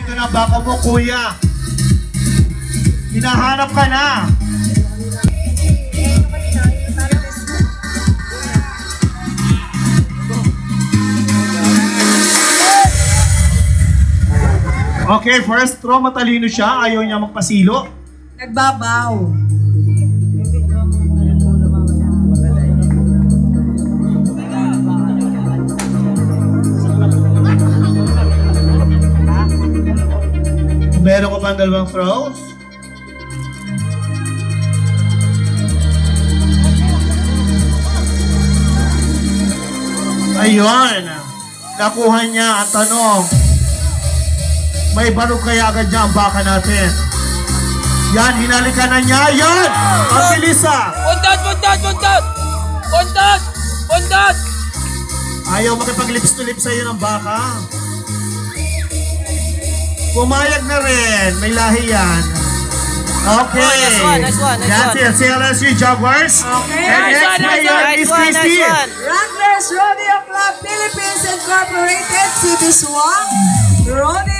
ka na baka mo, kuya. Hinahanap ka na. Okay, first throw, matalino siya. Ayaw niya magpasilo. Nagbabaw. Meron ko pa ang dalawang throws. Ayun. Nakuha niya ang tanong. May barog kaya agad niya ang baka natin. Yan, hinalikan na niya. Yan! Ang bilis ah! Buntot! Buntot! Buntot! Buntot! Buntot! Ayaw makipag-lips to lips sa'yo ng baka. Pumayag na rin. May lahi yan. Okay. Oh, nice one, nice one, nice That's one. it. CLSU Jaguars. Okay. And Nice next one, nice player one, is nice one, Christy. nice one. Wranglers Rodeo Club Philippines Incorporated, CB Swang, Rodeo